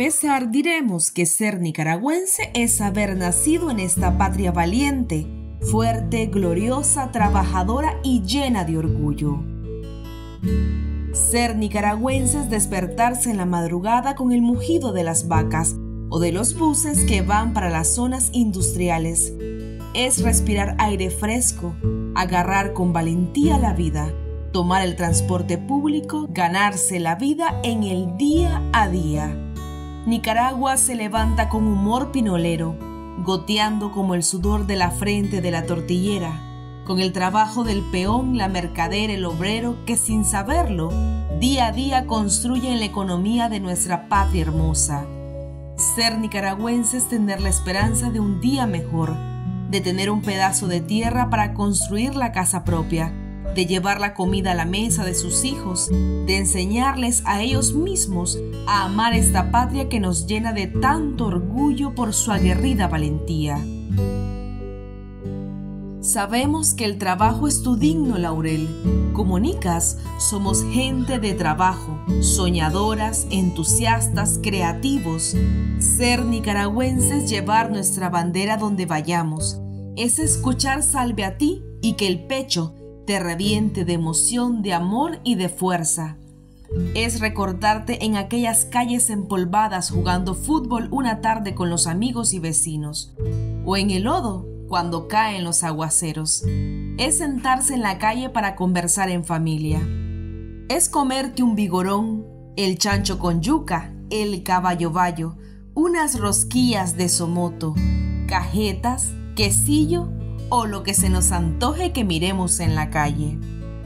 empezar, diremos que ser nicaragüense es haber nacido en esta patria valiente, fuerte, gloriosa, trabajadora y llena de orgullo. Ser nicaragüense es despertarse en la madrugada con el mugido de las vacas o de los buses que van para las zonas industriales. Es respirar aire fresco, agarrar con valentía la vida, tomar el transporte público, ganarse la vida en el día a día. Nicaragua se levanta con humor pinolero, goteando como el sudor de la frente de la tortillera, con el trabajo del peón, la mercader, el obrero, que sin saberlo, día a día construyen la economía de nuestra patria hermosa. Ser nicaragüense es tener la esperanza de un día mejor, de tener un pedazo de tierra para construir la casa propia, de llevar la comida a la mesa de sus hijos, de enseñarles a ellos mismos a amar esta patria que nos llena de tanto orgullo por su aguerrida valentía. Sabemos que el trabajo es tu digno laurel. Como nicas, somos gente de trabajo, soñadoras, entusiastas, creativos. Ser nicaragüenses es llevar nuestra bandera donde vayamos. Es escuchar Salve a ti y que el pecho te reviente de emoción, de amor y de fuerza. Es recordarte en aquellas calles empolvadas jugando fútbol una tarde con los amigos y vecinos. O en el lodo, cuando caen los aguaceros. Es sentarse en la calle para conversar en familia. Es comerte un vigorón, el chancho con yuca, el caballo bayo, unas rosquillas de somoto, cajetas, quesillo o lo que se nos antoje que miremos en la calle.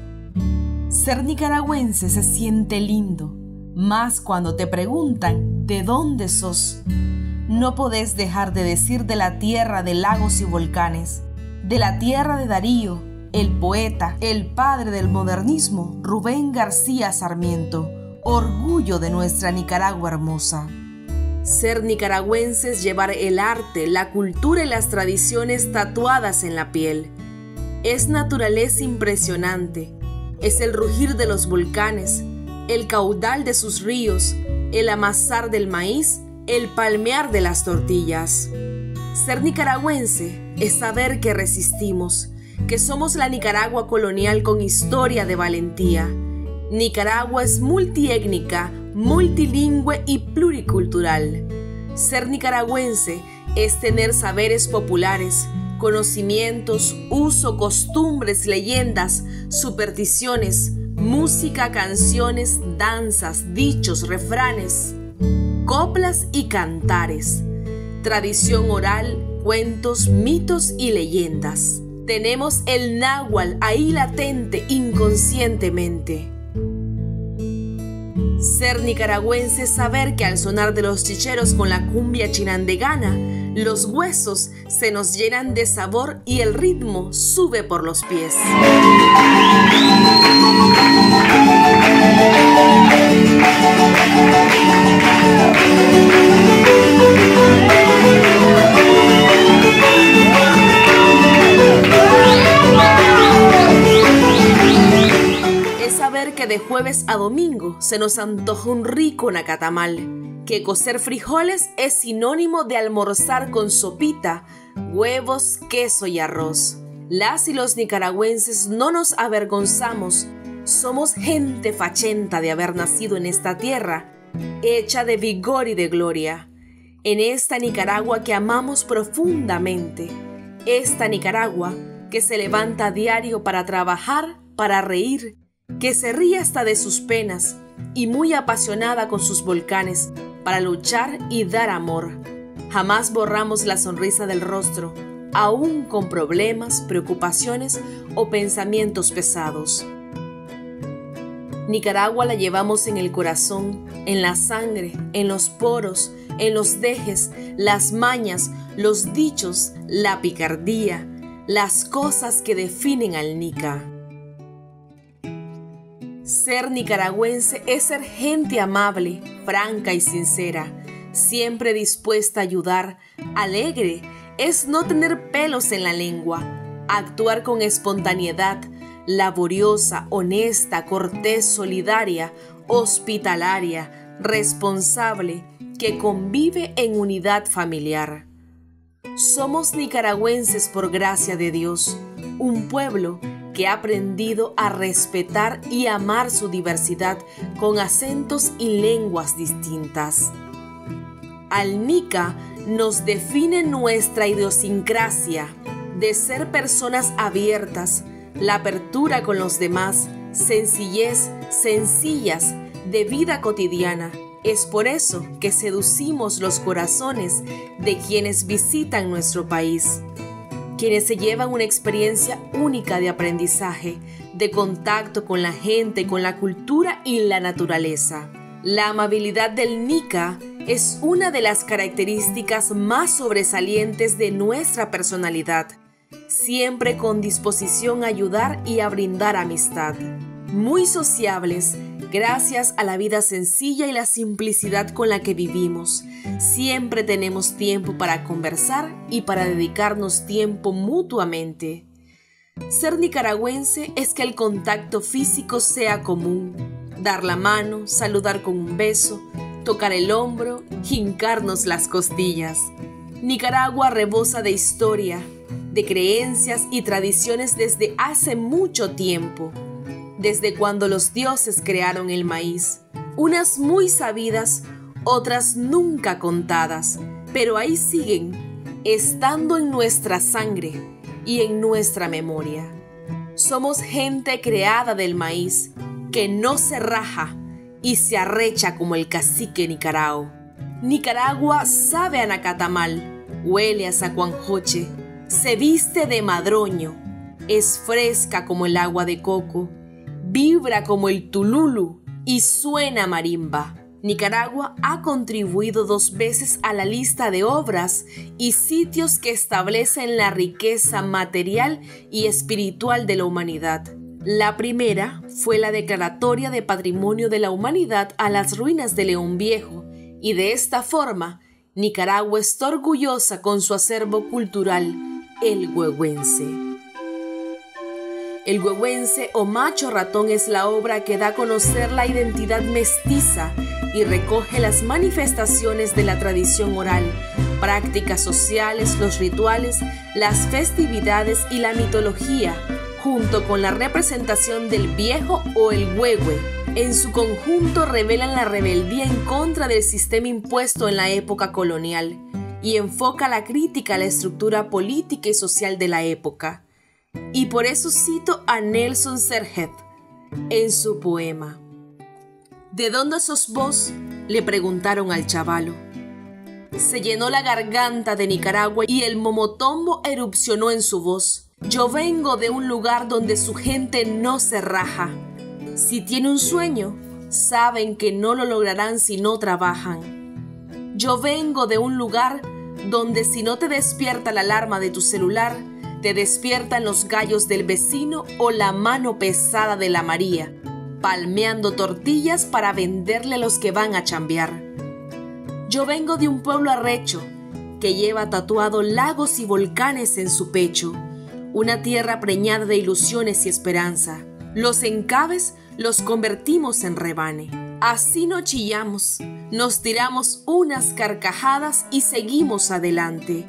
Ser nicaragüense se siente lindo, más cuando te preguntan ¿de dónde sos? No podés dejar de decir de la tierra de lagos y volcanes, de la tierra de Darío, el poeta, el padre del modernismo, Rubén García Sarmiento, orgullo de nuestra Nicaragua hermosa. Ser nicaragüense es llevar el arte, la cultura y las tradiciones tatuadas en la piel. Es naturaleza impresionante, es el rugir de los volcanes, el caudal de sus ríos, el amasar del maíz, el palmear de las tortillas. Ser nicaragüense es saber que resistimos, que somos la Nicaragua colonial con historia de valentía. Nicaragua es multiétnica, multilingüe y pluricultural. Ser nicaragüense es tener saberes populares, conocimientos, uso, costumbres, leyendas, supersticiones, música, canciones, danzas, dichos, refranes, coplas y cantares, tradición oral, cuentos, mitos y leyendas. Tenemos el náhuatl ahí latente inconscientemente. Ser nicaragüense es saber que al sonar de los chicheros con la cumbia chinandegana, los huesos se nos llenan de sabor y el ritmo sube por los pies. Es saber que de jueves a domingo se nos antoja un rico nacatamal, que cocer frijoles es sinónimo de almorzar con sopita, huevos, queso y arroz. Las y los nicaragüenses no nos avergonzamos, somos gente fachenta de haber nacido en esta tierra, hecha de vigor y de gloria. En esta Nicaragua que amamos profundamente, esta Nicaragua que se levanta a diario para trabajar, para reír, que se ríe hasta de sus penas y muy apasionada con sus volcanes para luchar y dar amor. Jamás borramos la sonrisa del rostro, aún con problemas, preocupaciones o pensamientos pesados. Nicaragua la llevamos en el corazón, en la sangre, en los poros, en los dejes, las mañas, los dichos, la picardía, las cosas que definen al nica. Ser nicaragüense es ser gente amable, franca y sincera, siempre dispuesta a ayudar, alegre, es no tener pelos en la lengua, actuar con espontaneidad, laboriosa, honesta, cortés, solidaria, hospitalaria, responsable, que convive en unidad familiar. Somos nicaragüenses por gracia de Dios, un pueblo que ha aprendido a respetar y amar su diversidad con acentos y lenguas distintas. Al Nica nos define nuestra idiosincrasia de ser personas abiertas, la apertura con los demás, sencillez, sencillas, de vida cotidiana. Es por eso que seducimos los corazones de quienes visitan nuestro país, quienes se llevan una experiencia única de aprendizaje, de contacto con la gente, con la cultura y la naturaleza. La amabilidad del Nica es una de las características más sobresalientes de nuestra personalidad, siempre con disposición a ayudar y a brindar amistad. Muy sociables, gracias a la vida sencilla y la simplicidad con la que vivimos. Siempre tenemos tiempo para conversar y para dedicarnos tiempo mutuamente. Ser nicaragüense es que el contacto físico sea común. Dar la mano, saludar con un beso, tocar el hombro, hincarnos las costillas. Nicaragua rebosa de historia, de creencias y tradiciones desde hace mucho tiempo. Desde cuando los dioses crearon el maíz, unas muy sabidas, otras nunca contadas, pero ahí siguen, estando en nuestra sangre y en nuestra memoria. Somos gente creada del maíz, que no se raja y se arrecha como el cacique Nicarao. Nicaragua sabe a nacatamal, huele a zacuanjoche, se viste de madroño, es fresca como el agua de coco, vibra como el tululu y suena marimba. Nicaragua ha contribuido 2 veces a la lista de obras y sitios que establecen la riqueza material y espiritual de la humanidad. La primera fue la Declaratoria de Patrimonio de la Humanidad a las ruinas de León Viejo, y de esta forma, Nicaragua está orgullosa con su acervo cultural, el huehuense. El huehuense o macho ratón es la obra que da a conocer la identidad mestiza y recoge las manifestaciones de la tradición oral, prácticas sociales, los rituales, las festividades y la mitología, junto con la representación del viejo o el huehue. En su conjunto revelan la rebeldía en contra del sistema impuesto en la época colonial y enfoca la crítica a la estructura política y social de la época. Y por eso cito a Nelson Serhet en su poema. ¿De dónde sos vos?, le preguntaron al chavalo. Se llenó la garganta de Nicaragua y el momotombo erupcionó en su voz. Yo vengo de un lugar donde su gente no se raja. Si tiene un sueño, saben que no lo lograrán si no trabajan. Yo vengo de un lugar donde si no te despierta la alarma de tu celular, te despiertan los gallos del vecino o la mano pesada de la María, palmeando tortillas para venderle a los que van a chambear. Yo vengo de un pueblo arrecho que lleva tatuado lagos y volcanes en su pecho, una tierra preñada de ilusiones y esperanza. Los encabes los convertimos en rebane. Así no chillamos, nos tiramos unas carcajadas y seguimos adelante.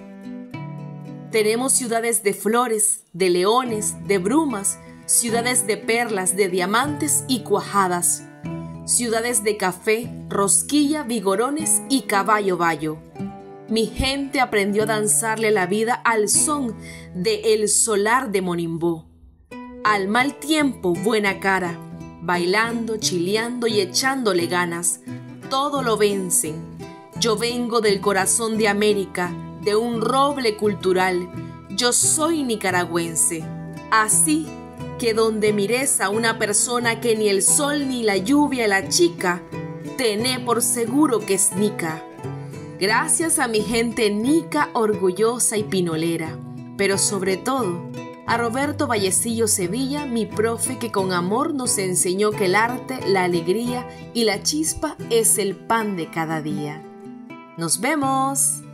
Tenemos ciudades de flores, de leones, de brumas, ciudades de perlas, de diamantes y cuajadas, ciudades de café, rosquilla, vigorones y caballo bayo. Mi gente aprendió a danzarle la vida al son de El Solar de Monimbó. Al mal tiempo, buena cara, bailando, chileando y echándole ganas, todo lo vencen. Yo vengo del corazón de América, de un roble cultural. Yo soy nicaragüense. Así que donde mires a una persona que ni el sol ni la lluvia la chica, tené por seguro que es nica. Gracias a mi gente nica, orgullosa y pinolera, pero sobre todo a Roberto Vallecillo Sevilla, mi profe que con amor nos enseñó que el arte, la alegría y la chispa es el pan de cada día. ¡Nos vemos!